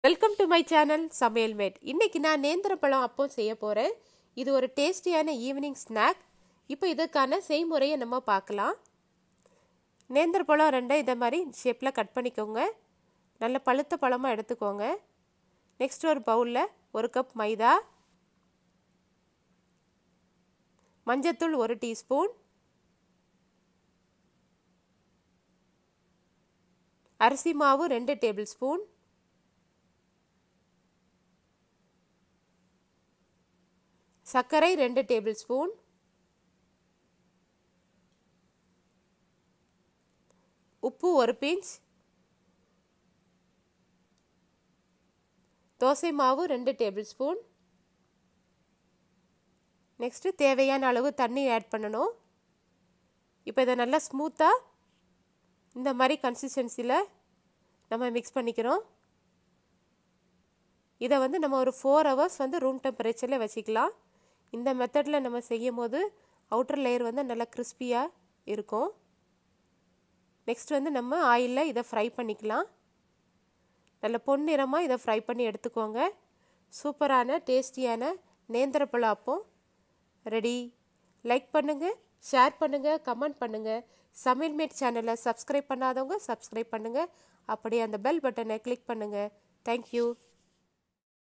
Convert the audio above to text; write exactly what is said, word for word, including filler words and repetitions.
Welcome to my channel SamayalMate. இன்னைக்கு நான் நேந்திரப்பழம் அப்பம் செய்ய போறேன். இது ஒரு டேஸ்டியான ஈவினிங் ஸ்நாக். இப்போ இதற்கான செய்முறையை நம்ம பார்க்கலாம். நேந்திரப்பழம் ரெண்டை இந்த மாதிரி ஷேப்ல கட் பண்ணிக்கோங்க. நல்ல பழுத்த பழமா எடுத்துக்கோங்க. நெக்ஸ்ட் ஒரு பவுல்ல ஒரு கப் மைதா, மஞ்சள்தூள் ஒரு டீஸ்பூன், அரிசி மாவு ரெண்டு டேபிள் ஸ்பூன், சர்க்கரை ரெண்டு டேபிள் ஸ்பூன், உப்பு ஒரு பிஞ்ச், தோசை மாவு ரெண்டு டேபிள் ஸ்பூன். நெக்ஸ்ட் தேவையான அளவு தண்ணி ஆட் பண்ணணும். இப்போ இதை நல்லா ஸ்மூத்தாக இந்த மாதிரி கன்சிஸ்டன்சியில் நம்ம மிக்ஸ் பண்ணிக்கிறோம். இதை வந்து நம்ம ஒரு ஃபோர் ஹவர்ஸ் வந்து ரூம் டெம்பரேச்சரில் வச்சுக்கலாம். இந்த மெத்தடில் நம்ம செய்யும் போது அவுட்டர் லேயர் வந்து நல்லா கிறிஸ்பியாக இருக்கும். நெக்ஸ்ட் வந்து நம்ம ஆயிலில் இதை ஃப்ரை பண்ணிக்கலாம். நல்ல பொன்னிறமாக இதை ஃப்ரை பண்ணி எடுத்துக்கோங்க. சூப்பரான டேஸ்டியான நேந்திரப்பழ அப்பம் ரெடி. லைக் பண்ணுங்கள், ஷேர் பண்ணுங்கள், கமெண்ட் பண்ணுங்கள். சமையல்மேட் சேனலை சப்ஸ்கிரைப் பண்ணாதவங்க சப்ஸ்கிரைப் பண்ணுங்கள். அப்படியே அந்த பெல் பட்டனை கிளிக் பண்ணுங்கள். தேங்க்யூ.